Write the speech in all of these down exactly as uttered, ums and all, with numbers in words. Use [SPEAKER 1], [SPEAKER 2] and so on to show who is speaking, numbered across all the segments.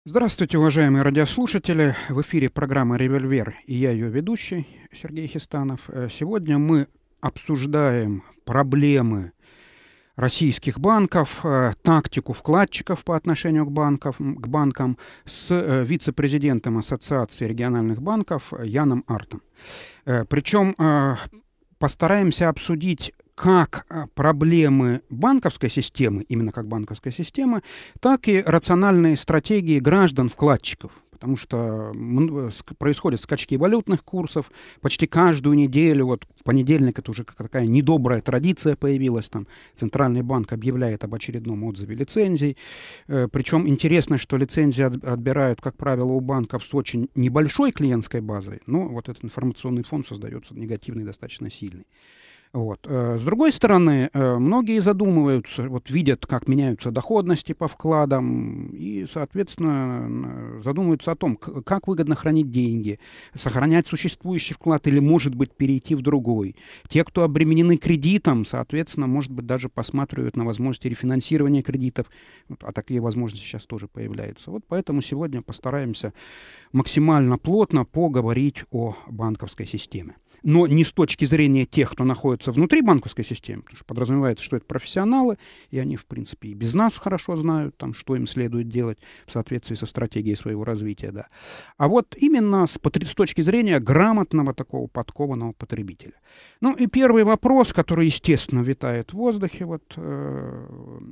[SPEAKER 1] Здравствуйте, уважаемые радиослушатели! В эфире программа «Револьвер» и я ее ведущий Сергей Хистанов. Э, Сегодня мы обсуждаем проблемы российских банков, э, тактику вкладчиков по отношению к, банков, к банкам с э, вице-президентом Ассоциации региональных банков Яном Артом. Э, Причем э, постараемся обсудить как а, проблемы банковской системы, именно как банковской системы, так и рациональные стратегии граждан-вкладчиков. Потому что происходят скачки валютных курсов почти каждую неделю. Вот в понедельник это уже такая недобрая традиция появилась. Там Центральный банк объявляет об очередном отзыве лицензий. Причем интересно, что лицензии отбирают, как правило, у банков с очень небольшой клиентской базой. Но вот этот информационный фон создается негативный, достаточно сильный. Вот. С другой стороны, многие задумываются, вот видят, как меняются доходности по вкладам, и, соответственно, задумываются о том, как выгодно хранить деньги, сохранять существующий вклад или, может быть, перейти в другой. Те, кто обременены кредитом, соответственно, может быть, даже посматривают на возможности рефинансирования кредитов, а такие возможности сейчас тоже появляются. Вот поэтому сегодня постараемся максимально плотно поговорить о банковской системе. Но не с точки зрения тех, кто находится внутри банковской системы, потому что подразумевается, что это профессионалы, и они, в принципе, и без нас хорошо знают, там, что им следует делать в соответствии со стратегией своего развития. Да. А вот именно с, с точки зрения грамотного такого подкованного потребителя. Ну и первый вопрос, который, естественно, витает в воздухе. Вот, э,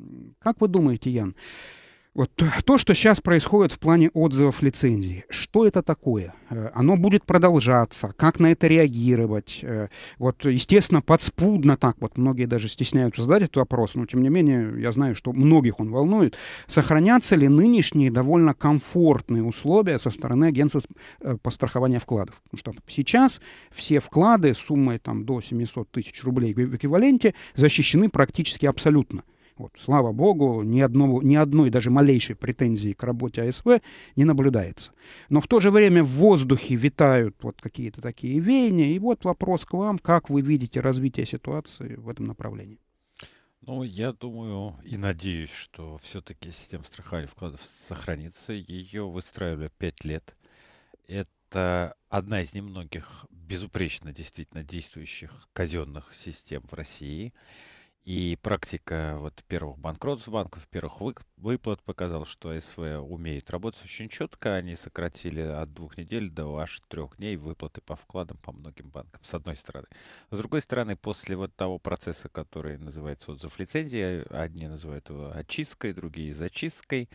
[SPEAKER 1] как вы думаете, Ян, вот то, что сейчас происходит в плане отзывов лицензии, что это такое? Оно будет продолжаться? Как на это реагировать? Вот, естественно, подспудно так, вот многие даже стесняются задать этот вопрос, но, тем не менее, я знаю, что многих он волнует. Сохранятся ли нынешние довольно комфортные условия со стороны агентства по страхованию вкладов? Потому что сейчас все вклады суммой там, до семьсот тысяч рублей в эквиваленте защищены практически абсолютно. Вот, слава богу, ни, одного, ни одной даже малейшей претензии к работе АСВ не наблюдается. Но в то же время в воздухе витают вот какие-то такие веяния. И вот вопрос к вам, как вы видите развитие ситуации в этом направлении?
[SPEAKER 2] Ну, я думаю и надеюсь, что все-таки система страхования вкладов сохранится. Ее выстраивали пять лет. Это одна из немногих безупречно действительно действующих казенных систем в России. И практика вот первых банкротств банков, первых вы- выплат показала, что АСВ умеет работать очень четко. Они сократили от двух недель до аж трех дней выплаты по вкладам по многим банкам, с одной стороны. С другой стороны, после вот того процесса, который называется отзыв лицензии, одни называют его очисткой, другие зачисткой,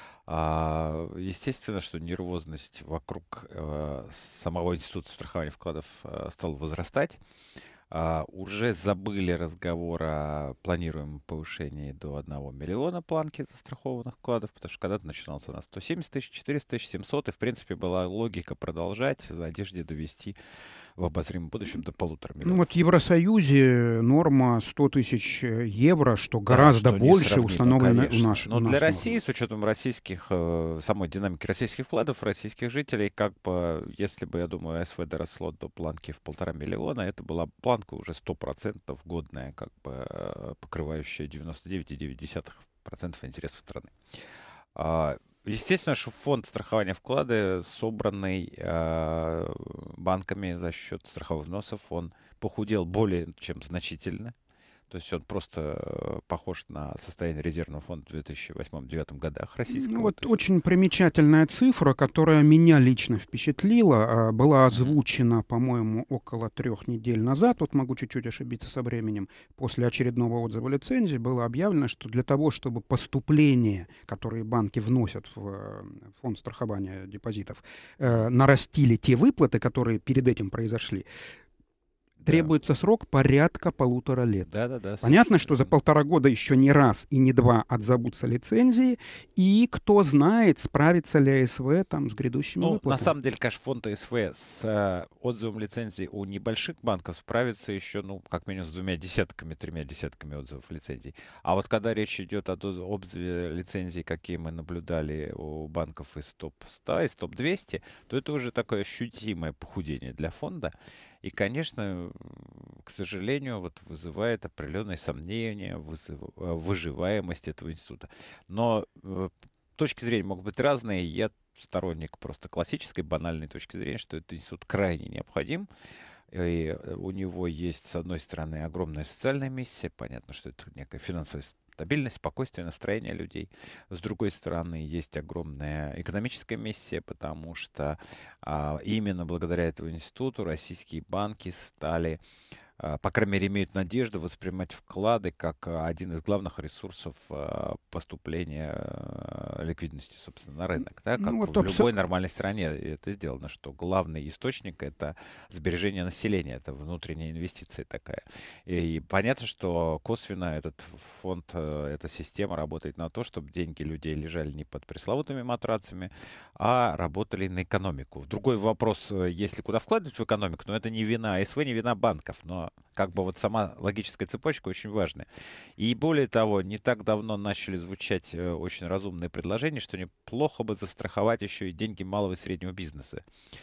[SPEAKER 2] а, естественно, что нервозность вокруг э, самого института страхования вкладов э, стала возрастать. А, уже забыли разговор о планируемом повышении до одного миллиона планки застрахованных вкладов, потому что когда-то начинался на сто семьдесят тысяч, четыреста тысяч, семьсот, и в принципе была логика продолжать в надежде довести в обозримом будущем до полутора
[SPEAKER 1] Ну вот
[SPEAKER 2] миллионов.
[SPEAKER 1] в Евросоюзе норма сто тысяч евро, что
[SPEAKER 2] Да,
[SPEAKER 1] гораздо
[SPEAKER 2] что
[SPEAKER 1] больше
[SPEAKER 2] несравнимо,
[SPEAKER 1] установлено у
[SPEAKER 2] конечно.
[SPEAKER 1] нас, у
[SPEAKER 2] Но для
[SPEAKER 1] нас
[SPEAKER 2] России,
[SPEAKER 1] норма.
[SPEAKER 2] с учетом российских, э, самой динамики российских вкладов, российских жителей, как бы, если бы, я думаю, СВ доросло до планки в полтора миллиона, это была планка уже сто процентов годная, как бы, э, покрывающая девяносто девять целых девять десятых процента интересов страны. А, Естественно, что фонд страхования вклада, собранный э, банками за счет страховых взносов, он похудел более чем значительно. То есть он просто э, похож на состояние резервного фонда в две тысячи восьмом-девятом годах
[SPEAKER 1] Ну,
[SPEAKER 2] российского. То
[SPEAKER 1] вот
[SPEAKER 2] есть,
[SPEAKER 1] очень примечательная цифра, которая меня лично впечатлила, а, была
[SPEAKER 2] мгм.
[SPEAKER 1] озвучена, по-моему, около трех недель назад, вот могу чуть-чуть ошибиться со временем, после очередного отзыва лицензии было объявлено, что для того, чтобы поступления, которые банки вносят в э, фонд страхования депозитов,
[SPEAKER 2] Мгм.
[SPEAKER 1] э, нарастили те выплаты, которые перед этим произошли,
[SPEAKER 2] Да,
[SPEAKER 1] требуется срок порядка полутора лет.
[SPEAKER 2] да, да, да,
[SPEAKER 1] Понятно,
[SPEAKER 2] совершенно
[SPEAKER 1] что за
[SPEAKER 2] верно.
[SPEAKER 1] полтора года еще не раз и не два отзовутся лицензии, и кто знает, справится ли АСВ там с грядущими
[SPEAKER 2] Ну, на
[SPEAKER 1] выплатами.
[SPEAKER 2] самом деле, конечно, фонд АСВ с э, отзывом лицензии у небольших банков справится еще, ну, как минимум с двумя десятками, тремя десятками отзывов лицензий. А вот когда речь идет о доз- отзыве лицензий, какие мы наблюдали у банков из топ сто, из топ двести, то это уже такое ощутимое похудение для фонда. И, конечно, м, к сожалению, вот вызывает определенные сомнения в вызыв- э, выживаемость этого института. Но э, точки зрения могут быть разные. Я сторонник просто классической, банальной точки зрения, что этот институт крайне необходим. И у него есть, с одной стороны, огромная социальная миссия. Понятно, что это некая финансовая стабильность, спокойствие, настроение людей. С другой стороны, есть огромная экономическая миссия, потому что а, именно благодаря этому институту российские банки стали, а, по крайней мере, имеют надежду воспринимать вклады как а, один из главных ресурсов а, поступления а, ликвидности, собственно, на рынок. Да? Как
[SPEAKER 1] Ну, вот
[SPEAKER 2] в
[SPEAKER 1] абсо-
[SPEAKER 2] любой нормальной стране это сделано, что главный источник — это сбережение населения, это внутренняя инвестиция такая. И понятно, что косвенно этот фонд, э, эта система работает на то, чтобы деньги людей лежали не под пресловутыми матрацами, а работали на экономику. Другой вопрос, э, если куда вкладывать в экономику, но это не вина СВ, не вина банков, но как бы вот сама логическая цепочка очень важная. И более того, не так давно начали звучать э, очень разумные предложения, что неплохо бы застраховать еще и деньги малого и среднего бизнеса.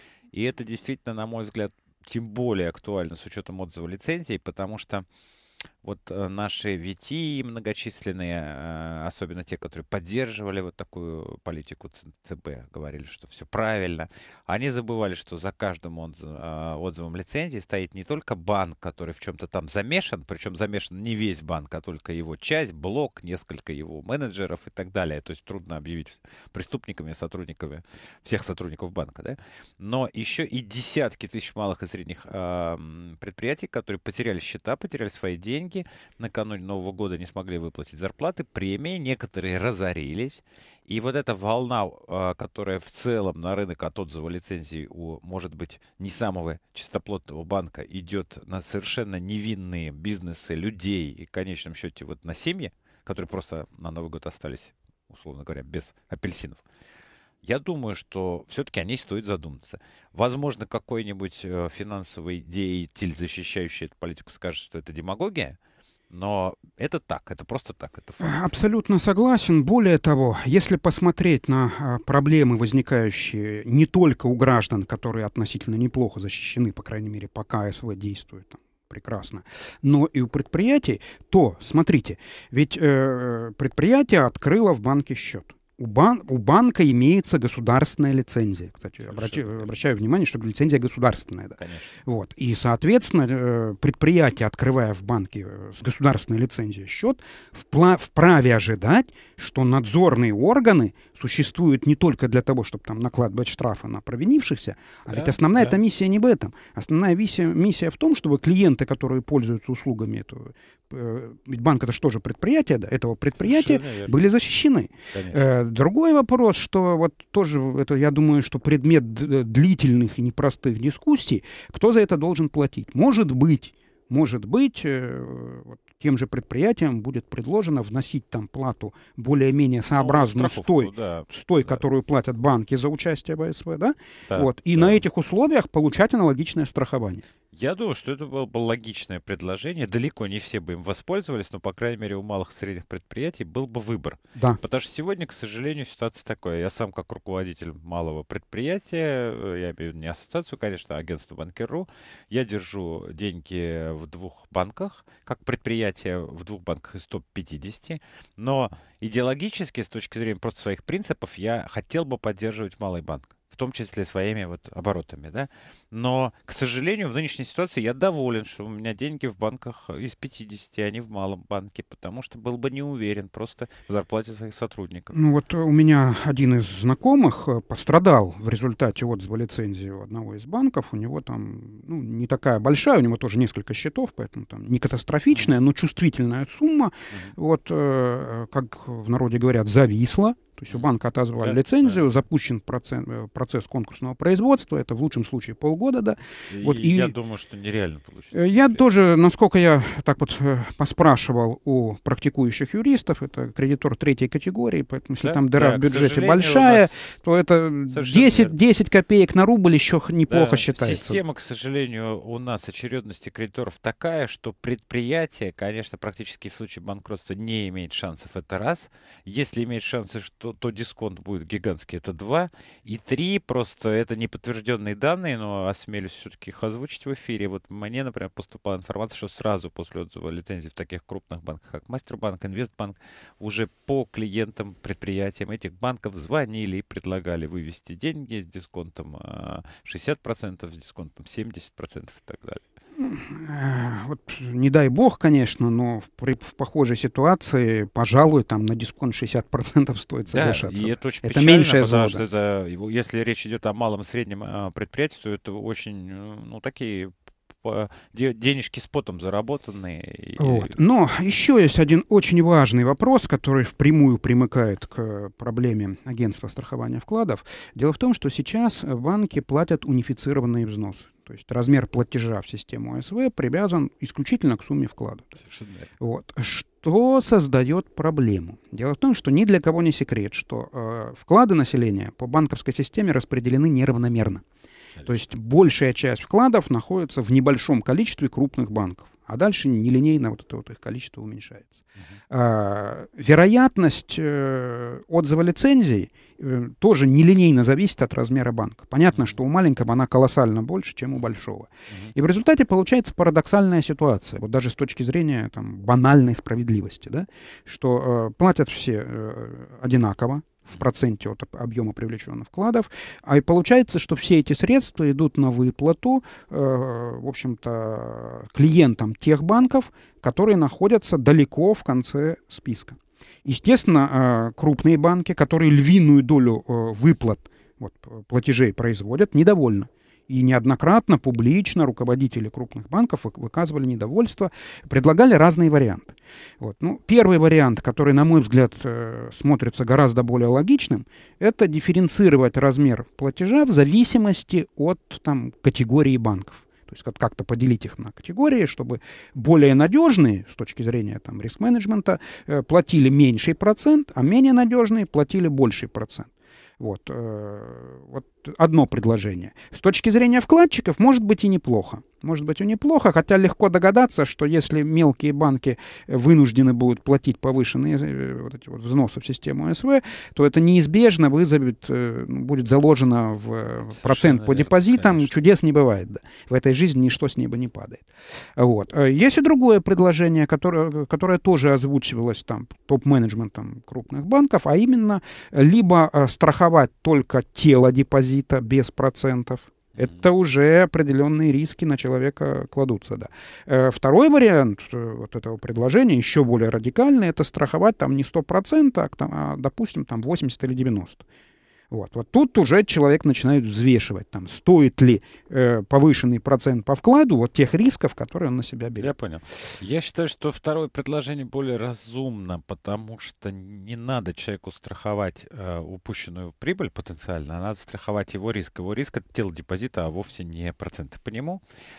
[SPEAKER 2] И это действительно, на мой взгляд, тем более актуально с учетом отзыва лицензий, потому что вот э, наши ви ти многочисленные, э, особенно те, которые поддерживали вот такую политику ЦБ, говорили, что все правильно, они забывали, что за каждым отзыв, э, отзывом лицензии стоит не только банк, который в чем-то там замешан, причем замешан не весь банк, а только его часть, блок, несколько его менеджеров и так далее. То есть трудно объявить преступниками, сотрудниками, всех сотрудников банка, да? Но еще и десятки тысяч малых и средних э, предприятий, которые потеряли счета, потеряли свои деньги, накануне Нового года не смогли выплатить зарплаты, премии, некоторые разорились. И вот эта волна, которая в целом на рынок от отзыва лицензий у, может быть, не самого чистоплотного банка идет на совершенно невинные бизнесы людей и, в конечном счете, вот на семьи, которые просто на Новый год остались, условно говоря, без апельсинов. Я думаю, что все-таки о ней стоит задуматься. Возможно, какой-нибудь э, финансовый деятель, защищающий эту политику, скажет, что это демагогия, но это так, это просто так, это факт.
[SPEAKER 1] Абсолютно согласен. Более того, если посмотреть на а, проблемы, возникающие не только у граждан, которые относительно неплохо защищены, по крайней мере, пока СВ действует там прекрасно, но и у предприятий, то, смотрите, ведь э, предприятие открыло в банке счет. У, бан, у банка имеется государственная лицензия. Кстати, обрати, обращаю внимание, что лицензия государственная. Да. Вот. И, соответственно, предприятие, открывая в банке с государственной лицензией счет, впла- вправе ожидать, что надзорные органы существуют не только для того, чтобы там накладывать штрафы на провинившихся, а да, ведь основная да. эта миссия не в этом. Основная миссия, миссия в том, чтобы клиенты, которые пользуются услугами этого, э, ведь банк это же тоже предприятие, да, этого предприятия, были защищены. Э, другой вопрос, что вот тоже, это, я думаю, что предмет длительных и непростых дискуссий, кто за это должен платить. Может быть, может быть, э, вот, тем же предприятиям будет предложено вносить там плату более-менее сообразную ну, с той, да, с той да. которую платят банки за участие в АСВ, да? Да, вот, и да. на этих условиях получать аналогичное страхование.
[SPEAKER 2] Я думаю, что это было бы логичное предложение. Далеко не все бы им воспользовались, но, по крайней мере, у малых и средних предприятий был бы выбор. Да. Потому что сегодня, к сожалению, ситуация такая. Я сам, как руководитель малого предприятия, я имею в виду не ассоциацию, конечно, а агентство Банкир.ру, я держу деньги в двух банках, как предприятие в двух банках из топ пятидесяти, но идеологически, с точки зрения просто своих принципов, я хотел бы поддерживать малый банк, в том числе своими вот оборотами, да. Но, к сожалению, в нынешней ситуации я доволен, что у меня деньги в банках из пятидесяти, а не в малом банке, потому что был бы не уверен просто в зарплате своих сотрудников.
[SPEAKER 1] Ну вот у меня один из знакомых пострадал в результате отзыва лицензии у одного из банков. У него там, ну, не такая большая, у него тоже несколько счетов, поэтому там не катастрофичная, mm-hmm. но чувствительная сумма. Mm-hmm. Вот, э, как в народе говорят, зависла. То есть у банка отозвали да, лицензию, да. запущен процесс, процесс конкурсного производства, это в лучшем случае полгода, да.
[SPEAKER 2] И
[SPEAKER 1] вот, и
[SPEAKER 2] я думаю, что нереально получить.
[SPEAKER 1] Я тоже, насколько я так вот поспрашивал у практикующих юристов, это кредитор третьей категории, поэтому если да, там дыра да, в бюджете большая, то это десять, десять копеек на рубль еще неплохо да, считается.
[SPEAKER 2] Система, к сожалению, у нас очередности кредиторов такая, что предприятие, конечно, практически в случае банкротства не имеет шансов, это раз. Если имеет шансы, что то, то дисконт будет гигантский, это два. И три, просто это неподтвержденные данные, но осмелюсь все-таки их озвучить в эфире. Вот мне, например, поступала информация, что сразу после отзыва лицензии в таких крупных банках, как Мастербанк, Инвестбанк, уже по клиентам, предприятиям этих банков звонили и предлагали вывести деньги с дисконтом шестьдесят процентов, с дисконтом семьдесят процентов и так далее.
[SPEAKER 1] Вот не дай бог, конечно, но в, при, в похожей ситуации, пожалуй, там на дисконт шестьдесят процентов стоит соглашаться.
[SPEAKER 2] Да, и это очень
[SPEAKER 1] это
[SPEAKER 2] печально,
[SPEAKER 1] меньшая
[SPEAKER 2] потому
[SPEAKER 1] зода.
[SPEAKER 2] что это, если речь идет о малом и среднем а, предприятии, то это очень, ну, такие по, де, денежки с потом заработанные.
[SPEAKER 1] Вот. Но еще есть один очень важный вопрос, который впрямую примыкает к проблеме агентства страхования вкладов. Дело в том, что сейчас банки платят унифицированные взносы. То есть размер платежа в систему ОСВ привязан исключительно к сумме вклада. Вот. Что создает проблему? Дело в том, что ни для кого не секрет, что э, вклады населения по банковской системе распределены неравномерно. Конечно. То есть большая часть вкладов находится в небольшом количестве крупных банков, а дальше нелинейно вот это вот их количество уменьшается. Uh-huh. А, вероятность э, отзыва лицензий э, тоже нелинейно зависит от размера банка. Понятно, uh-huh. что у маленького она колоссально больше, чем у большого. Uh-huh. И в результате получается парадоксальная ситуация, вот даже с точки зрения там, банальной справедливости, да, что э, платят все э, одинаково в проценте от объема привлеченных вкладов, а и получается, что все эти средства идут на выплату, э, в общем-то, клиентам тех банков, которые находятся далеко в конце списка. Естественно, э, крупные банки, которые львиную долю э, выплат, вот, платежей производят, недовольны. И неоднократно, публично руководители крупных банков выказывали недовольство, предлагали разные варианты. Вот. Ну, первый вариант, который, на мой взгляд, э, смотрится гораздо более логичным, это дифференцировать размер платежа в зависимости от там, категории банков. То есть как-то поделить их на категории, чтобы более надежные, с точки зрения там, риск-менеджмента, э, платили меньший процент, а менее надежные платили больший процент. Вот, э, вот одно предложение. С точки зрения вкладчиков, может быть и неплохо. Может быть и неплохо, хотя легко догадаться, что если мелкие банки вынуждены будут платить повышенные э, вот эти вот взносы в систему ОСВ, то это неизбежно вызовет, э, будет заложено в Совершенно процент по депозитам. Конечно. Чудес не бывает. Да. В этой жизни ничто с неба не падает. Вот. Есть и другое предложение, которое, которое тоже озвучивалось там топ-менеджментом крупных банков, а именно либо страховать только тело депозита без процентов. Это уже определенные риски на человека кладутся, да. Второй вариант вот этого предложения, еще более радикальный, это страховать там не сто процентов, а, допустим, там восемьдесят или девяносто. Вот. Вот тут уже человек начинает взвешивать, там, стоит ли э, повышенный процент по вкладу вот тех рисков, которые он на себя берет.
[SPEAKER 2] Я понял. Я считаю, что второе предложение более разумно, потому что не надо человеку страховать э, упущенную прибыль потенциально, а надо страховать его риск. Его риск — это тело депозита, а вовсе не проценты по нему.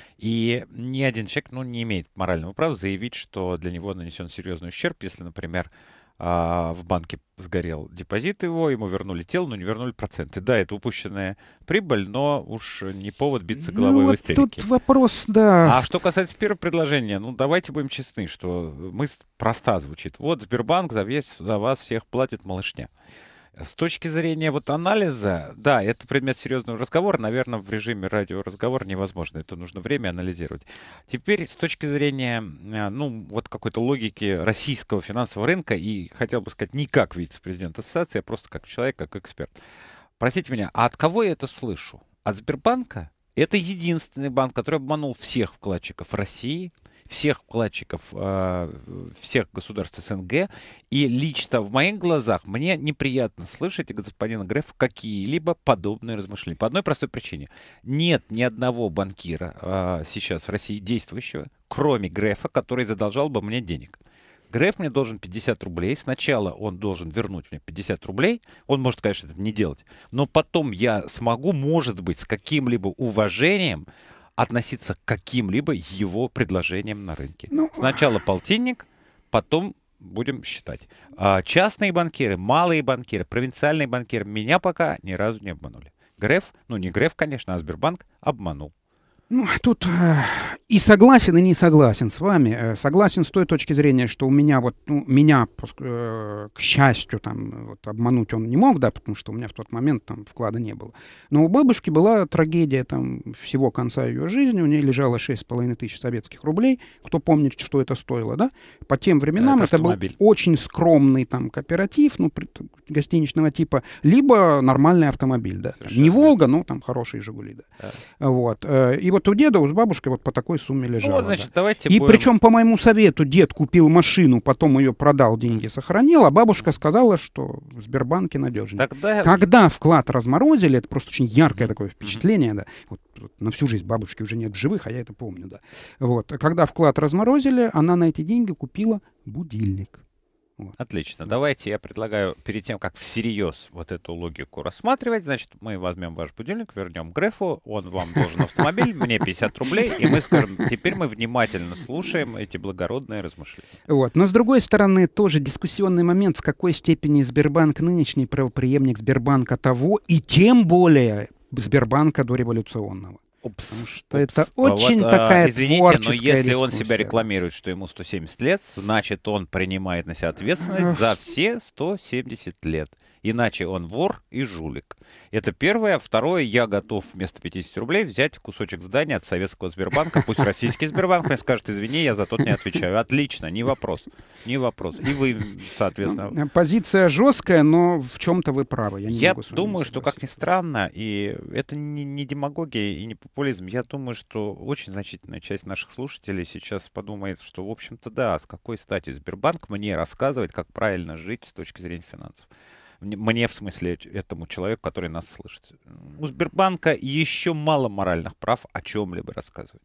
[SPEAKER 2] И ни один человек ну, не имеет морального права заявить, что для него нанесен серьезный ущерб, если, например, в банке сгорел депозит его, ему вернули тело, но не вернули проценты. Да, это упущенная прибыль, но уж не повод биться головой
[SPEAKER 1] ну,
[SPEAKER 2] в
[SPEAKER 1] вот
[SPEAKER 2] истерике.
[SPEAKER 1] Тут вопрос, да.
[SPEAKER 2] А что касается первого предложения, ну давайте будем честны, что мысль проста звучит. Вот Сбербанк за, весь, за вас всех платит малышня. С точки зрения вот анализа, да, это предмет серьезного разговора. Наверное, в режиме радиоразговора невозможно. Это нужно время анализировать. Теперь с точки зрения, ну, вот какой-то логики российского финансового рынка, и хотел бы сказать не как вице-президент ассоциации, а просто как человек, как эксперт. Простите меня, а от кого я это слышу? От Сбербанка? Это единственный банк, который обманул всех вкладчиков России, всех вкладчиков э, всех государств СНГ. И лично в моих глазах мне неприятно слышать от господина Грефа какие-либо подобные размышления. По одной простой причине. Нет ни одного банкира э, сейчас в России действующего, кроме Грефа, который задолжал бы мне денег. Греф мне должен пятьдесят рублей. Сначала он должен вернуть мне пятьдесят рублей. Он может, конечно, это не делать. Но потом я смогу, может быть, с каким-либо уважением относиться к каким-либо его предложениям на рынке. Ну, сначала полтинник, потом будем считать. А частные банкиры, малые банкиры, провинциальные банкиры меня пока ни разу не обманули. Греф, ну не Греф, конечно, а Сбербанк обманул.
[SPEAKER 1] Ну, тут э, и согласен, и не согласен с вами. Э, согласен с той точки зрения, что у меня вот, ну, меня, э, к счастью, там, вот, обмануть он не мог, да, потому что у меня в тот момент там вклада не было. Но у бабушки была трагедия там всего конца ее жизни. У нее лежало шесть с половиной тысяч советских рублей. Кто помнит, что это стоило, да? По тем временам
[SPEAKER 2] Это
[SPEAKER 1] это был
[SPEAKER 2] автомобиль.
[SPEAKER 1] очень скромный там кооператив, ну, при- гостиничного типа, либо нормальный автомобиль, да. Там, не
[SPEAKER 2] Совершенно
[SPEAKER 1] «Волга», но там хорошие «Жигули», да.
[SPEAKER 2] Да.
[SPEAKER 1] Вот. э, И вот у деда, у с бабушкой вот по такой сумме
[SPEAKER 2] Ну
[SPEAKER 1] лежало.
[SPEAKER 2] вот, значит,
[SPEAKER 1] Да.
[SPEAKER 2] давайте
[SPEAKER 1] И
[SPEAKER 2] будем...
[SPEAKER 1] причем по моему совету дед купил машину, потом ее продал, деньги сохранил, а бабушка сказала, что в Сбербанке надежнее.
[SPEAKER 2] Тогда...
[SPEAKER 1] Когда вклад разморозили, это просто очень яркое
[SPEAKER 2] Мгм.
[SPEAKER 1] такое впечатление, да. Вот, вот на всю жизнь бабушки уже нет в живых, а я это помню, да. Вот. Когда вклад разморозили, она на эти деньги купила будильник. Вот.
[SPEAKER 2] Отлично.
[SPEAKER 1] Да.
[SPEAKER 2] Давайте я предлагаю, перед тем, как всерьез вот эту логику рассматривать, значит, мы возьмем ваш будильник, вернем Грефу, он вам должен автомобиль, мне пятьдесят рублей, и мы скажем, теперь мы внимательно слушаем эти благородные размышления.
[SPEAKER 1] Вот. Но, с другой стороны, тоже дискуссионный момент, в какой степени Сбербанк нынешний правопреемник Сбербанка того, и тем более Сбербанка дореволюционного.
[SPEAKER 2] Упс,
[SPEAKER 1] Потому что
[SPEAKER 2] упс.
[SPEAKER 1] это очень
[SPEAKER 2] вот,
[SPEAKER 1] такая
[SPEAKER 2] а, извините, но
[SPEAKER 1] творческая
[SPEAKER 2] если он
[SPEAKER 1] дискуссия,
[SPEAKER 2] себя
[SPEAKER 1] да.
[SPEAKER 2] рекламирует, что ему сто семьдесят лет, значит, он принимает на себя ответственность за все сто семьдесят лет. Иначе он вор и жулик. Это первое. Второе, я готов вместо пятьдесят рублей взять кусочек здания от советского Сбербанка. Пусть российский Сбербанк мне скажет, извини, я за тот не отвечаю. Отлично, не вопрос. Не вопрос. И вы, соответственно...
[SPEAKER 1] Ну, позиция жесткая, но в чем-то вы правы. Я, не
[SPEAKER 2] Я
[SPEAKER 1] могу с вами не
[SPEAKER 2] думаю, что, как ни
[SPEAKER 1] согласиться.
[SPEAKER 2] странно, и это не, не демагогия и не популизм, я думаю, что очень значительная часть наших слушателей сейчас подумает, что, в общем-то, да, с какой стати Сбербанк мне рассказывает, как правильно жить с точки зрения финансов. Мне, мне, в смысле, этому человеку, который нас слышит. У Сбербанка еще мало моральных прав о чем-либо рассказывать.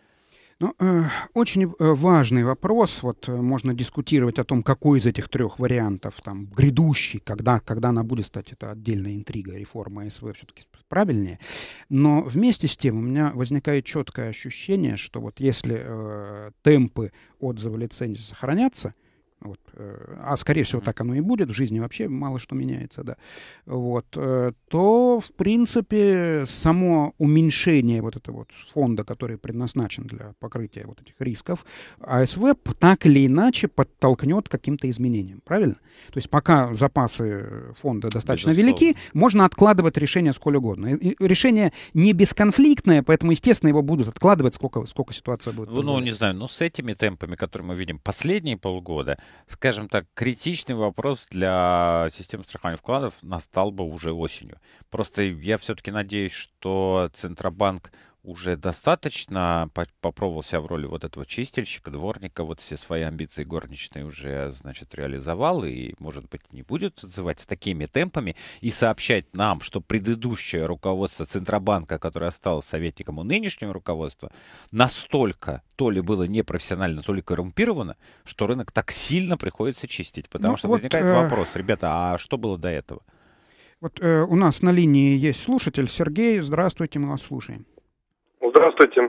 [SPEAKER 1] Ну, э, очень э, важный вопрос. Вот э, можно дискутировать о том, какой из этих трех вариантов там грядущий, когда, когда она будет, стать, это отдельная интрига, реформа СВ все-таки правильнее. Но вместе с тем у меня возникает четкое ощущение, что вот если э, темпы отзыва лицензии сохранятся, вот, э, а скорее всего так оно и будет, в жизни вообще мало что меняется, да, вот, э, то, в принципе, само уменьшение вот этого вот фонда, который предназначен для покрытия вот этих рисков, АСВ так или иначе подтолкнет к каким-то изменениям, правильно? То есть пока запасы фонда достаточно
[SPEAKER 2] Безусловно.
[SPEAKER 1] велики, можно откладывать решение сколь угодно. И, и решение не бесконфликтное, поэтому, естественно, его будут откладывать, сколько, сколько ситуация будет
[SPEAKER 2] Ну,
[SPEAKER 1] позволять.
[SPEAKER 2] не знаю, но с этими темпами, которые мы видим последние полгода, скажем так, критичный вопрос для системы страхования вкладов настал бы уже осенью. Просто я все-таки надеюсь, что Центробанк уже достаточно по- попробовал себя в роли вот этого чистильщика, дворника, вот все свои амбиции горничные уже, значит, реализовал и, может быть, не будет отзывать с такими темпами и сообщать нам, что предыдущее руководство Центробанка, которое осталось советником у нынешнего руководства, настолько то ли было непрофессионально, то ли коррумпировано, что рынок так сильно приходится чистить. Потому
[SPEAKER 1] Ну,
[SPEAKER 2] что
[SPEAKER 1] вот,
[SPEAKER 2] возникает
[SPEAKER 1] э,
[SPEAKER 2] вопрос, ребята, а что было до этого?
[SPEAKER 1] Вот э, у нас на линии есть слушатель. Сергей, здравствуйте, мы вас слушаем.
[SPEAKER 3] Здравствуйте.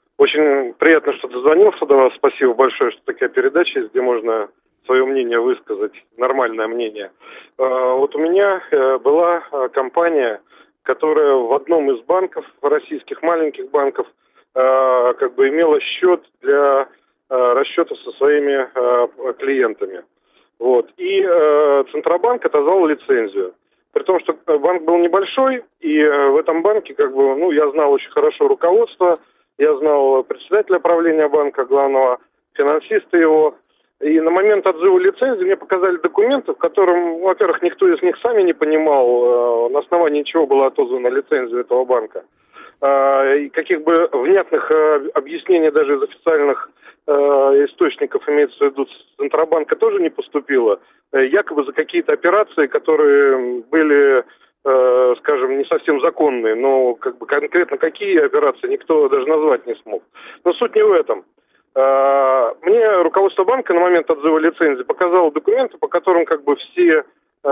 [SPEAKER 3] Очень приятно, что дозвонился до вас. Спасибо большое, что такая передача есть, где можно свое мнение высказать, нормальное мнение. Вот у меня была компания, которая в одном из банков, российских маленьких банков, как бы имела счет для расчетов со своими клиентами. Вот. И Центробанк отозвал лицензию. При том, что банк был небольшой, и в этом банке, как бы, ну, я знал очень хорошо руководство, я знал председателя правления банка, главного финансиста его. И на момент отзыва лицензии мне показали документы, в котором, во-первых, никто из них сами не понимал, на основании чего была отозвана лицензия этого банка. И каких бы внятных объяснений даже из официальных источников, имеется в виду Центробанка, тоже не поступило. Якобы за какие-то операции, которые были, э, скажем, не совсем законные, но как бы конкретно какие операции никто даже назвать не смог. Но суть не в этом. Э, мне руководство банка на момент отзыва лицензии показало документы, по которым как бы все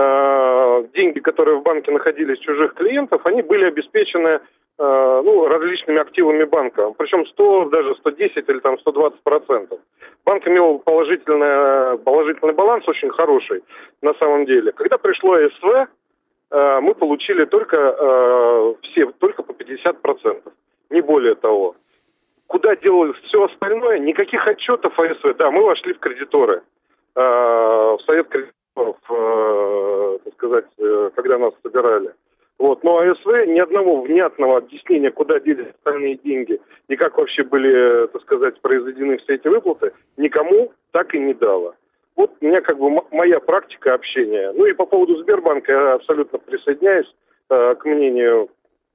[SPEAKER 3] э, деньги, которые в банке находились чужих клиентов, они были обеспечены э, ну, различными активами банка. Причем сто, даже сто десять или там сто двадцать процентов. Банк имел положительный, положительный баланс, очень хороший на самом деле. Когда пришло СВ, э, мы получили только, э, все, только по пятьдесят процентов, не более того. куда делалось все остальное, никаких отчетов АСВ. Да, мы вошли в кредиторы, э, в совет кредиторов, э, так сказать, э, когда нас собирали. Вот. Но АСВ ни одного внятного объяснения, куда делись остальные деньги, и как вообще были, так сказать, произведены все эти выплаты, никому так и не дало. Вот у меня как бы м- моя практика общения. Ну и по поводу Сбербанка я абсолютно присоединяюсь э, к мнению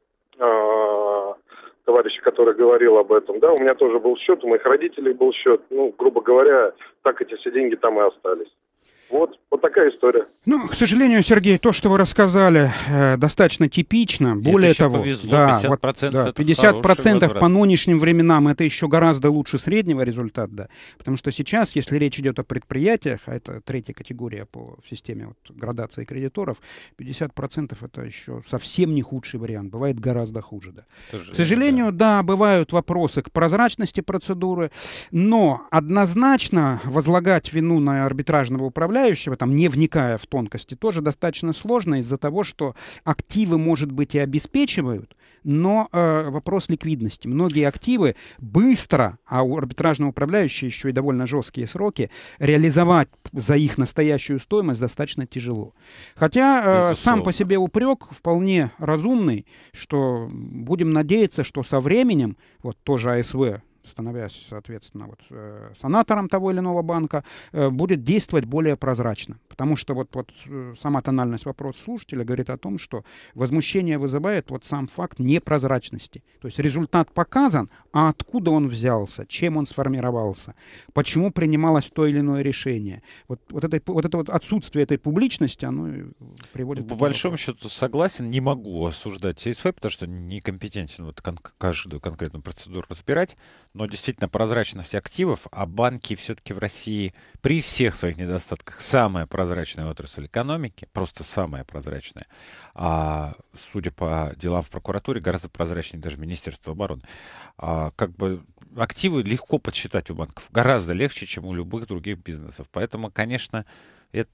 [SPEAKER 3] э, товарища, который говорил об этом. Да, у меня тоже был счет, у моих родителей был счет. Ну, грубо говоря, так эти все деньги там и остались. Вот, вот такая история.
[SPEAKER 1] Ну, к сожалению, Сергей, то, что вы рассказали, э, достаточно типично. Более
[SPEAKER 2] это
[SPEAKER 1] того,
[SPEAKER 2] повезло,
[SPEAKER 1] да,
[SPEAKER 2] пятьдесят процентов,
[SPEAKER 1] вот, да,
[SPEAKER 2] это
[SPEAKER 1] пятьдесят процентов
[SPEAKER 2] хороший
[SPEAKER 1] по нынешним временам это еще гораздо лучше среднего результата, да. Потому что сейчас, если речь идет о предприятиях, а это третья категория по в системе вот, градации кредиторов, пятьдесят процентов это еще совсем не худший вариант, бывает гораздо хуже, да. К сожалению, да. да, бывают вопросы к прозрачности процедуры, но однозначно возлагать вину на арбитражного управляющего, там, не вникая в тонкости, тоже достаточно сложно из-за того, что активы, может быть, и обеспечивают, но э, вопрос ликвидности. Многие активы быстро, а у арбитражного управляющего еще и довольно жесткие сроки, реализовать за их настоящую стоимость достаточно тяжело. Хотя э, сам по себе упрек вполне разумный, что будем надеяться, что со временем, вот тоже АСВ, становясь, соответственно, вот, э, санатором того или иного банка, э, будет действовать более прозрачно. Потому что вот, вот э, сама тональность вопроса слушателя говорит о том, что возмущение вызывает вот сам факт непрозрачности. То есть результат показан, а откуда он взялся, чем он сформировался, почему принималось то или иное решение. Вот, вот, это, вот это вот отсутствие этой публичности, оно приводит...
[SPEAKER 2] По большому счету согласен, не могу осуждать АСВ, потому что некомпетентен вот кон- каждую конкретную процедуру разбирать. Но действительно прозрачность активов, а банки все-таки в России при всех своих недостатках самая прозрачная отрасль экономики, просто самая прозрачная. А судя по делам в прокуратуре, гораздо прозрачнее даже Министерство обороны. А, как бы активы легко подсчитать у банков, гораздо легче, чем у любых других бизнесов. Поэтому, конечно, это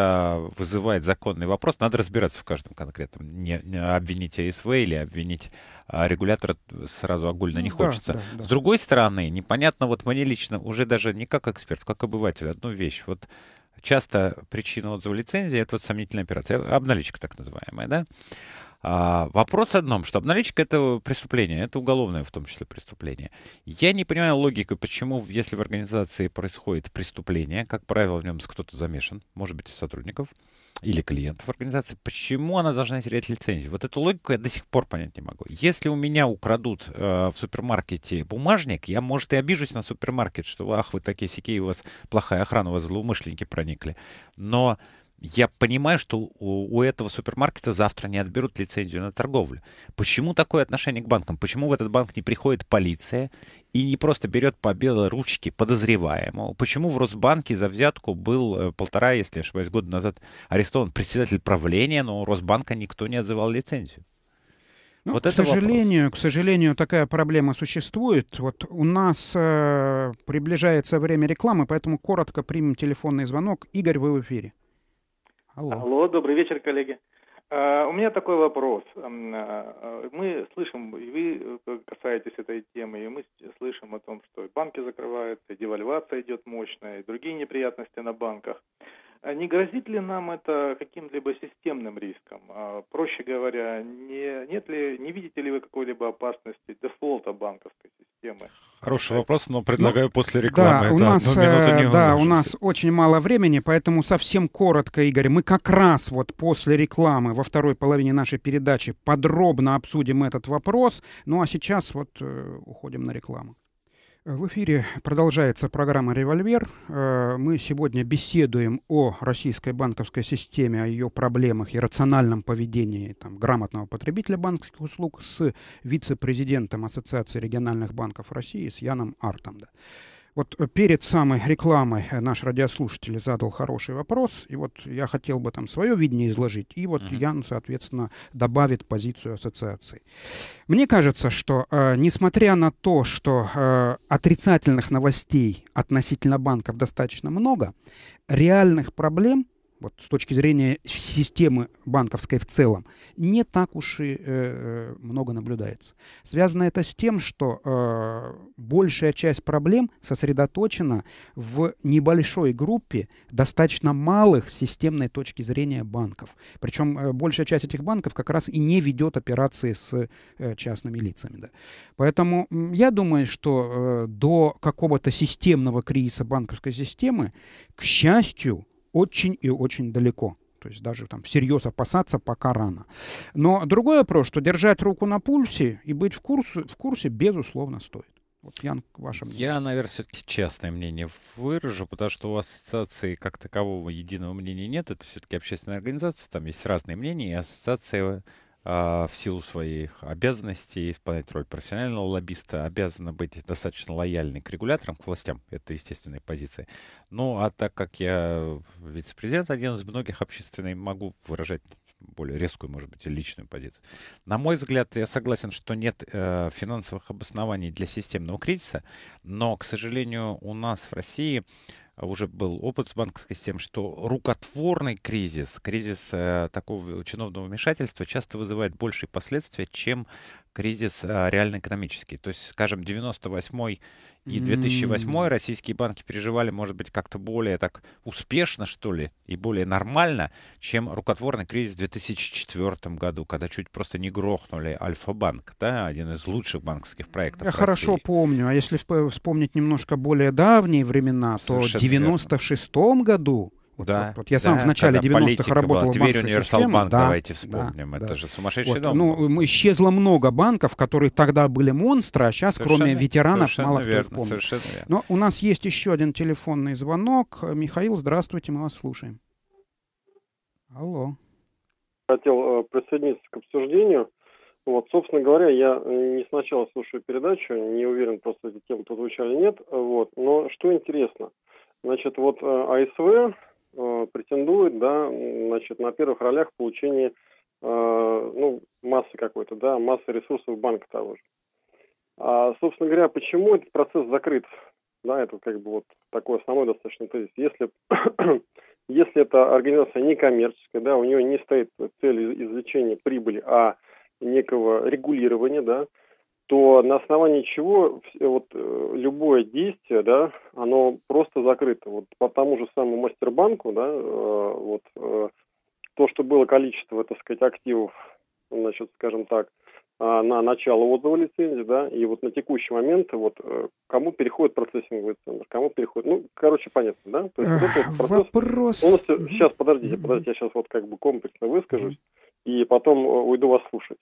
[SPEAKER 2] вызывает законный вопрос. Надо разбираться в каждом конкретном. Не, не обвинить АСВ или обвинить а, регулятора сразу огульно не
[SPEAKER 1] ну,
[SPEAKER 2] хочется.
[SPEAKER 1] Да, да, да.
[SPEAKER 2] С другой стороны, непонятно, вот мне лично, уже даже не как эксперт, как обыватель, одну вещь. Вот часто причина отзыва лицензии — это вот сомнительная операция, обналичка так называемая, да? А, вопрос в одном, что обналичка — это преступление, это уголовное в том числе преступление. Я не понимаю логику, почему, если в организации происходит преступление, как правило, в нем кто-то замешан, может быть, из сотрудников или клиентов организации, почему она должна терять лицензию? Вот эту логику я до сих пор понять не могу. Если у меня украдут э, в супермаркете бумажник, я, может, и обижусь на супермаркет, что, ах, вы такие сякие, у вас плохая охрана, у вас злоумышленники проникли. Но я понимаю, что у, у этого супермаркета завтра не отберут лицензию на торговлю. Почему такое отношение к банкам? Почему в этот банк не приходит полиция и не просто берет по белой ручке подозреваемого? Почему в Росбанке за взятку был полтора, если я ошибаюсь, года назад арестован председатель правления, но у Росбанка никто не отзывал лицензию?
[SPEAKER 1] Ну,
[SPEAKER 2] вот
[SPEAKER 1] к
[SPEAKER 2] это
[SPEAKER 1] сожалению,
[SPEAKER 2] вопрос.
[SPEAKER 1] к сожалению, такая проблема существует. Вот у нас э, приближается время рекламы, поэтому коротко примем телефонный звонок. Игорь, вы в эфире.
[SPEAKER 4] Алло. Алло, добрый вечер, коллеги. Uh, у меня такой вопрос. Uh, мы слышим, и вы касаетесь этой темы, и мы слышим о том, что банки закрываются, девальвация идет мощная, и другие неприятности на банках. Uh, не грозит ли нам это каким-либо системным риском? Uh, проще говоря, не, нет ли, не видите ли вы какой-либо опасности дефолта банковской системы?
[SPEAKER 2] Хороший вопрос, но предлагаю
[SPEAKER 1] ну,
[SPEAKER 2] после рекламы.
[SPEAKER 1] Да, у
[SPEAKER 2] это
[SPEAKER 1] нас,
[SPEAKER 2] одну минуту не
[SPEAKER 1] да, у нас очень мало времени, поэтому совсем коротко, Игорь, мы как раз вот после рекламы во второй половине нашей передачи подробно обсудим этот вопрос. Ну а сейчас вот э, уходим на рекламу. В эфире продолжается программа «Револьвер». Мы сегодня беседуем о российской банковской системе, о ее проблемах и рациональном поведении там, грамотного потребителя банковских услуг с вице-президентом Ассоциации региональных банков России, с Яном Артом. Да. Вот перед самой рекламой наш радиослушатель задал хороший вопрос, и вот я хотел бы там свое видение изложить, и вот uh-huh. Ян, соответственно, добавит позицию ассоциации. Мне кажется, что э, несмотря на то, что э, отрицательных новостей относительно банков достаточно много, реальных проблем вот с точки зрения системы банковской в целом, не так уж и э, много наблюдается. Связано это с тем, что э, большая часть проблем сосредоточена в небольшой группе достаточно малых с системной точки зрения банков. Причем э, большая часть этих банков как раз и не ведет операции с э, частными лицами. Да. Поэтому э, я думаю, что э, до какого-то системного кризиса банковской системы, к счастью, очень и очень далеко. То есть даже там всерьез опасаться пока рано. Но другой вопрос, что держать руку на пульсе и быть в курсе, в курсе безусловно, стоит. Вот, Ян, ваше мнение.
[SPEAKER 2] Я, наверное, все-таки частное мнение выражу, потому что у ассоциации как такового единого мнения нет. Это все-таки общественная организация, там есть разные мнения, и ассоциация в силу своих обязанностей исполнять роль профессионального лоббиста обязана быть достаточно лояльной к регуляторам, к властям. Это естественная позиция. Ну, а так как я вице-президент, один из многих общественных, могу выражать более резкую, может быть, личную позицию. На мой взгляд, я согласен, что нет э, финансовых обоснований для системного кризиса, но, к сожалению, у нас в России уже был опыт с банковской системой, что рукотворный кризис, кризис э, такого чиновного вмешательства часто вызывает большие последствия, чем кризис э, реально экономический. То есть, скажем, девяносто восьмой и две тысячи восьмой российские банки переживали, может быть, как-то более так успешно, что ли, и более нормально, чем рукотворный кризис в две тысячи четвёртом году, когда чуть просто не грохнули Альфа-банк, да, один из лучших банковских проектов
[SPEAKER 1] Я
[SPEAKER 2] России.
[SPEAKER 1] Хорошо помню. А если вспомнить немножко более давние времена, то в девяносто шестом году, вот,
[SPEAKER 2] да,
[SPEAKER 1] вот, вот я
[SPEAKER 2] да,
[SPEAKER 1] сам в начале девяностых работал в
[SPEAKER 2] Тверь
[SPEAKER 1] банковской
[SPEAKER 2] Универсал
[SPEAKER 1] системе.
[SPEAKER 2] Банк,
[SPEAKER 1] да,
[SPEAKER 2] давайте вспомним.
[SPEAKER 1] Да,
[SPEAKER 2] это
[SPEAKER 1] да.
[SPEAKER 2] же сумасшедший
[SPEAKER 1] вот,
[SPEAKER 2] дом.
[SPEAKER 1] Ну, исчезло много банков, которые тогда были монстры, а сейчас, совершенно, кроме ветеранов, мало кто
[SPEAKER 2] верно,
[SPEAKER 1] их помнит.
[SPEAKER 2] Совершенно верно.
[SPEAKER 1] Но у нас есть еще один телефонный звонок. Михаил, здравствуйте, мы вас слушаем. Алло.
[SPEAKER 3] Хотел присоединиться к обсуждению. Вот, собственно говоря, я не сначала слушаю передачу, не уверен, просто эти темы тут звучали, нет. Вот, но что интересно, значит, вот АСВ претендует, да, значит, на первых ролях в получении, э, ну, массы какой-то, да, массы ресурсов банка того же. А, собственно говоря, почему этот процесс закрыт? Да, это как бы вот такой основной достаточно тезис. Если, если эта организация некоммерческая, да, у нее не стоит цель извлечения прибыли, а некого регулирования, да, то на основании чего вот любое действие, да, оно просто закрыто. Вот по тому же самому Мастербанку, да, вот то, что было количество, так сказать, активов, значит, скажем так, на начало отзыва лицензии, да, и вот на текущий момент вот кому переходит процессинговый центр, кому переходит, ну, короче, понятно, да? То есть вот этот процесс,
[SPEAKER 1] Вопрос.
[SPEAKER 3] Полностью, сейчас, подождите, подождите, я сейчас вот как бы комплексно выскажусь, и потом уйду вас слушать.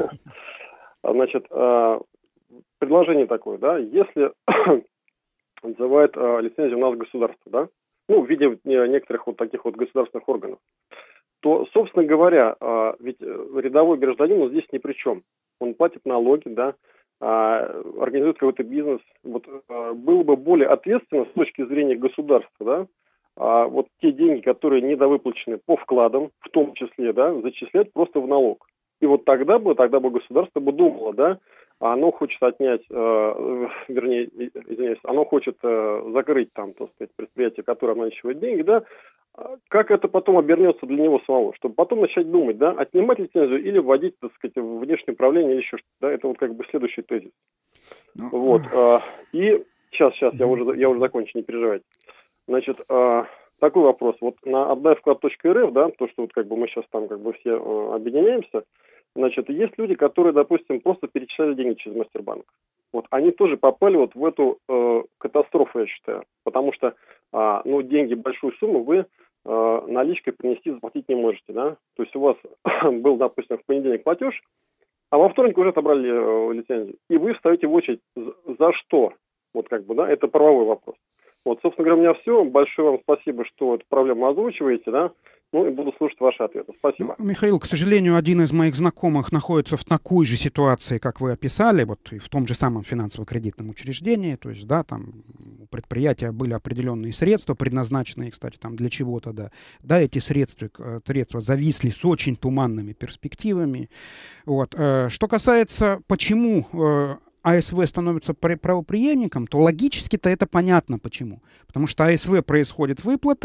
[SPEAKER 3] Значит, предложение такое, да, если называет лицензию у нас государство, да, ну, в виде некоторых вот таких вот государственных органов, то, собственно говоря, ведь рядовой гражданин здесь ни при чем. Он платит налоги, да, организует какой-то бизнес. Вот было бы более ответственно с точки зрения государства, да, а вот те деньги, которые недовыплачены по вкладам, в том числе, да, зачислять просто в налог. И вот тогда бы, тогда бы государство бы думало, да, оно хочет отнять, э, вернее, извиняюсь, оно хочет э, закрыть там, так сказать, предприятие, которое обналичивает деньги, да, как это потом обернется для него самого, чтобы потом начать думать, да, отнимать лицензию или вводить, так сказать, внешнее управление или еще что-то, да, это вот как бы следующий тезис. Ну, вот, э, и сейчас, сейчас, я уже, я уже закончу, не переживайте. Значит, э, такой вопрос, вот на отдай вклад точка эр эф, да, то, что вот как бы мы сейчас там как бы все э, объединяемся, значит, есть люди, которые, допустим, просто перечисляли деньги через Мастербанк. Вот они тоже попали вот в эту э, катастрофу, я считаю. Потому что, э, ну, деньги, большую сумму вы э, наличкой принести, заплатить не можете, да. То есть у вас был, допустим, в понедельник платеж, а во вторник уже отобрали э, лицензию. И вы встаете в очередь за, за что? Вот как бы, да, это правовой вопрос. Вот, собственно говоря, у меня все. Большое вам спасибо, что эту проблему озвучиваете, да. Ну и буду слушать ваши ответы. Спасибо.
[SPEAKER 1] Ну, Михаил, к сожалению, один из моих знакомых находится в такой же ситуации, как вы описали, вот и в том же самом финансово-кредитном учреждении. То есть, да, там у предприятия были определенные средства, предназначенные, кстати, там для чего-то, да. Да, эти средства, средства зависли с очень туманными перспективами. Вот. Что касается, почему АСВ становится правопреемником, то логически-то это понятно почему. Потому что АСВ происходят выплаты,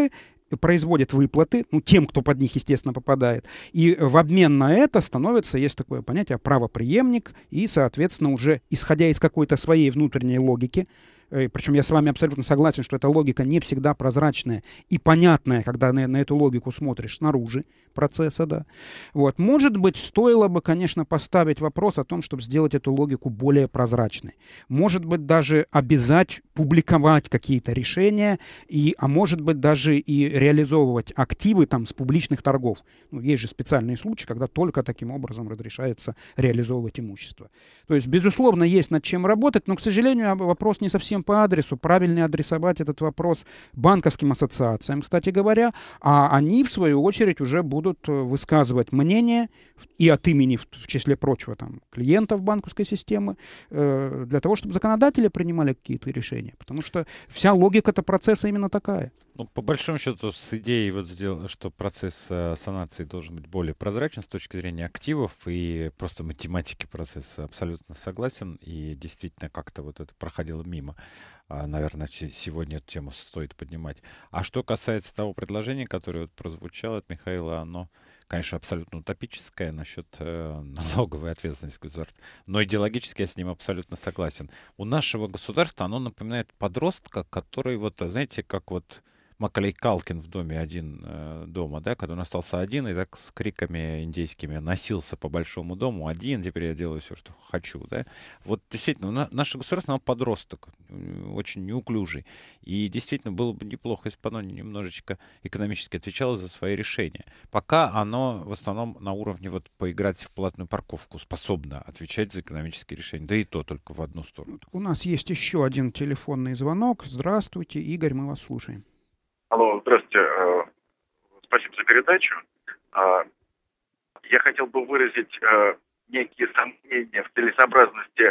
[SPEAKER 1] производят выплаты, ну, тем, кто под них, естественно, попадает, и в обмен на это становится, есть такое понятие, правопреемник, и, соответственно, уже исходя из какой-то своей внутренней логики, причем я с вами абсолютно согласен, что эта логика не всегда прозрачная и понятная, когда на, на эту логику смотришь снаружи процесса, да. Вот. Может быть, стоило бы, конечно, поставить вопрос о том, чтобы сделать эту логику более прозрачной. Может быть, даже обязать публиковать какие-то решения, и, а может быть, даже и реализовывать активы там, с публичных торгов. Ну, есть же специальные случаи, когда только таким образом разрешается реализовывать имущество. То есть, безусловно, есть над чем работать, но, к сожалению, вопрос не совсем по адресу. Правильно адресовать этот вопрос банковским ассоциациям, кстати говоря, а они, в свою очередь, уже будут высказывать мнение и от имени, в числе прочего, там, клиентов банковской системы, э, для того, чтобы законодатели принимали какие-то решения. Потому что вся логика этого процесса именно такая.
[SPEAKER 2] Ну, по большому счету, с идеей, вот, что процесс э, санации должен быть более прозрачен с точки зрения активов и просто математики процесса, абсолютно согласен. И действительно, как-то вот это проходило мимо. А, наверное, сегодня эту тему стоит поднимать. А что касается того предложения, которое вот прозвучало от Михаила, оно, конечно, абсолютно утопическое насчет э, налоговой ответственности государства. Но идеологически я с ним абсолютно согласен. У нашего государства оно напоминает подростка, который, вот, знаете, как вот Макалей Калкин в доме один э, дома, да, когда он остался один и так с криками индейскими носился по большому дому один, теперь я делаю все, что хочу, да. Вот действительно, на, наше государство, оно подросток, очень неуклюжий. И действительно было бы неплохо, если бы оно немножечко экономически отвечало за свои решения. Пока оно в основном на уровне вот поиграть в платную парковку способно отвечать за экономические решения. Да и то только в одну сторону.
[SPEAKER 1] У нас есть еще один телефонный звонок. Здравствуйте, Игорь, мы вас слушаем.
[SPEAKER 5] Алло, здравствуйте. Спасибо за передачу. Я хотел бы выразить некие сомнения в целесообразности,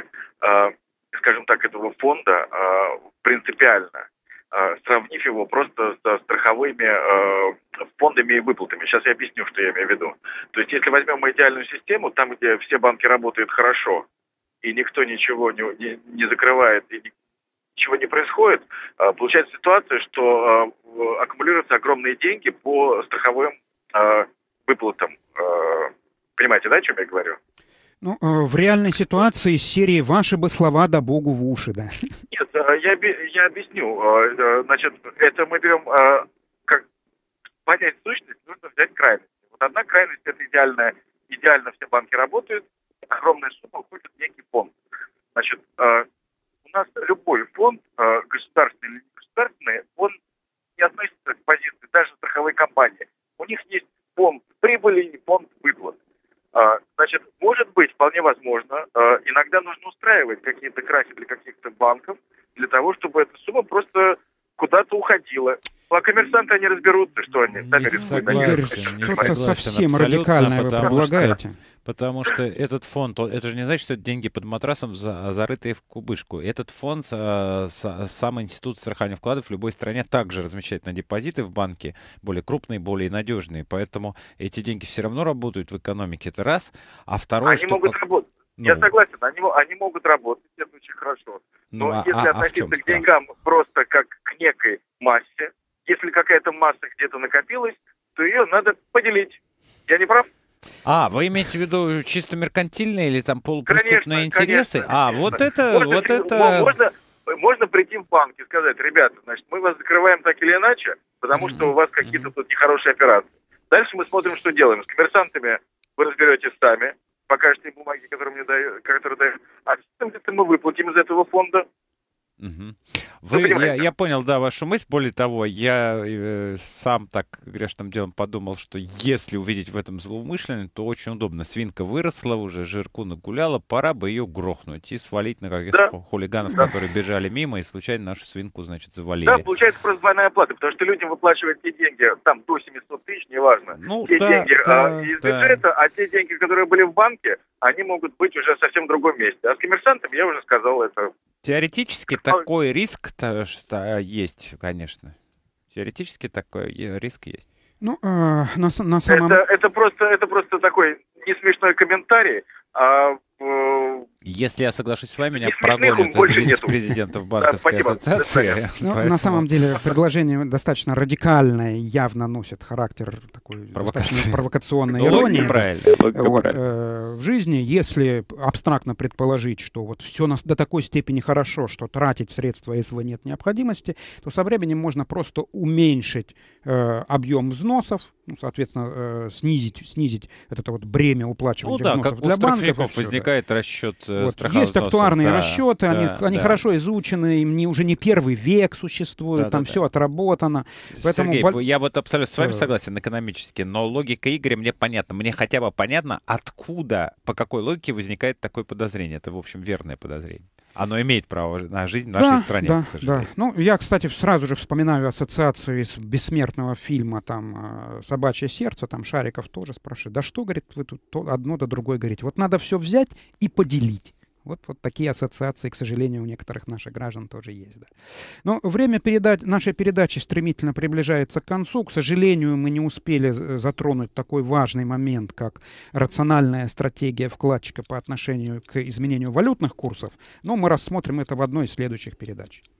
[SPEAKER 5] скажем так, этого фонда принципиально, сравнив его просто со страховыми фондами и выплатами. Сейчас я объясню, что я имею в виду. То есть, если возьмем идеальную систему, там, где все банки работают хорошо, и никто ничего не, не, не закрывает, и не ничего не происходит, получается ситуация, что аккумулируются огромные деньги по страховым выплатам. Понимаете, да, о чем я говорю?
[SPEAKER 1] Ну, в реальной ситуации из серии «Ваши бы слова да Богу в уши», да?
[SPEAKER 5] Нет, я, я объясню. Значит, это мы берем, как понять сущность, нужно взять крайность. Вот одна крайность – это идеальная, идеально все банки работают, огромная сумма уходит в некий фонд. Значит, у нас любой фонд, государственный или негосударственный, он не относится к позиции даже страховой компании. У них есть фонд прибыли и фонд выплат. Значит, может быть, вполне возможно, иногда нужно устраивать какие-то крахи для каких-то банков, для того, чтобы эта сумма просто куда-то уходила. А коммерсанты, они разберутся, что они сами
[SPEAKER 2] рискуют.
[SPEAKER 1] Что-то совсем радикальное вы предлагаете.
[SPEAKER 2] Потому что этот фонд, это же не значит, что это деньги под матрасом, за, зарытые в кубышку. Этот фонд, а, с, сам институт страхования вкладов в любой стране также размещает на депозиты в банке, более крупные, более надежные. Поэтому эти деньги все равно работают в экономике, это раз. А второе,
[SPEAKER 5] они
[SPEAKER 2] что...
[SPEAKER 5] могут работать. Ну, я согласен, они, они могут работать, это очень хорошо. Но ну, а, если а, относиться а к деньгам просто как к некой массе, если какая-то масса где-то накопилась, то ее надо поделить. Я не прав?
[SPEAKER 2] А, вы имеете в виду чисто меркантильные или там полупреступные конечно, интересы?
[SPEAKER 5] Конечно,
[SPEAKER 2] а,
[SPEAKER 5] конечно.
[SPEAKER 2] вот это...
[SPEAKER 5] Можно,
[SPEAKER 2] вот это...
[SPEAKER 5] Можно, можно прийти в банк и сказать: ребята, значит, мы вас закрываем так или иначе, потому mm-hmm. что у вас какие-то тут нехорошие операции. Дальше мы смотрим, что делаем. С коммерсантами вы разберетесь сами, покажете им бумаги, которые мне дают, которые дают. А с мы выплатим из этого фонда.
[SPEAKER 2] Угу. Вы, я, я понял, да, вашу мысль. Более того, я э, сам так грешным делом подумал, что если увидеть в этом злоумышленность, то очень удобно. Свинка выросла, уже жирку нагуляла, пора бы ее грохнуть и свалить на каких-то да. хулиганов, да. которые бежали мимо и случайно нашу свинку, значит, завалили.
[SPEAKER 5] Да, получается просто двойная оплата, потому что людям выплачивают те деньги, там до семисот тысяч, неважно,
[SPEAKER 2] ну,
[SPEAKER 5] те
[SPEAKER 2] да,
[SPEAKER 5] деньги
[SPEAKER 2] да,
[SPEAKER 5] а, из
[SPEAKER 2] да.
[SPEAKER 5] бюджета, а те деньги, которые были в банке, они могут быть уже совсем в другом месте. А с коммерсантами, я уже сказал, это...
[SPEAKER 2] Теоретически такой риск-то что есть, конечно. Теоретически такой риск есть.
[SPEAKER 1] Ну, э, на, на самом...
[SPEAKER 5] это, это, просто, это просто такой не смешной комментарий, а... Э,
[SPEAKER 2] Если я соглашусь с вами, меня
[SPEAKER 5] прогонят
[SPEAKER 2] из президентов банковской
[SPEAKER 5] да,
[SPEAKER 2] ассоциации.
[SPEAKER 1] Ну, поэтому... На самом деле предложение достаточно радикальное, явно носит характер такой достаточно провокационной иронии. Вот, э, в жизни, если абстрактно предположить, что вот все на, до такой степени хорошо, что тратить средства эс вэ нет необходимости, то со временем можно просто уменьшить э, объем взносов, ну, соответственно, э, снизить, снизить это вот бремя уплачивания
[SPEAKER 2] ну, да,
[SPEAKER 1] взносов
[SPEAKER 2] как
[SPEAKER 1] для
[SPEAKER 2] у
[SPEAKER 1] банков.
[SPEAKER 2] Все, возникает да. расчет
[SPEAKER 1] вот. Есть актуарные
[SPEAKER 2] да,
[SPEAKER 1] расчеты,
[SPEAKER 2] да,
[SPEAKER 1] они,
[SPEAKER 2] да.
[SPEAKER 1] они хорошо изучены, им не, уже не первый век существует, да, там да, все да. отработано.
[SPEAKER 2] Поэтому Сергей, бол... я вот абсолютно с вами согласен экономически, но логика Игоря мне понятна. Мне хотя бы понятно, откуда, по какой логике возникает такое подозрение. Это, в общем, верное подозрение. Оно имеет право на жизнь в нашей
[SPEAKER 1] да,
[SPEAKER 2] стране,
[SPEAKER 1] да,
[SPEAKER 2] к сожалению.
[SPEAKER 1] Да. Ну, я, кстати, сразу же вспоминаю ассоциацию из бессмертного фильма там «Собачье сердце», там Шариков тоже спрашивает, да что, говорит, вы тут то одно да другое говорите. Вот надо все взять и поделить. Вот, вот такие ассоциации, к сожалению, у некоторых наших граждан тоже есть. Да. Но время передач, нашей передачи стремительно приближается к концу. К сожалению, мы не успели затронуть такой важный момент, как рациональная стратегия вкладчика по отношению к изменению валютных курсов. Но мы рассмотрим это в одной из следующих передач.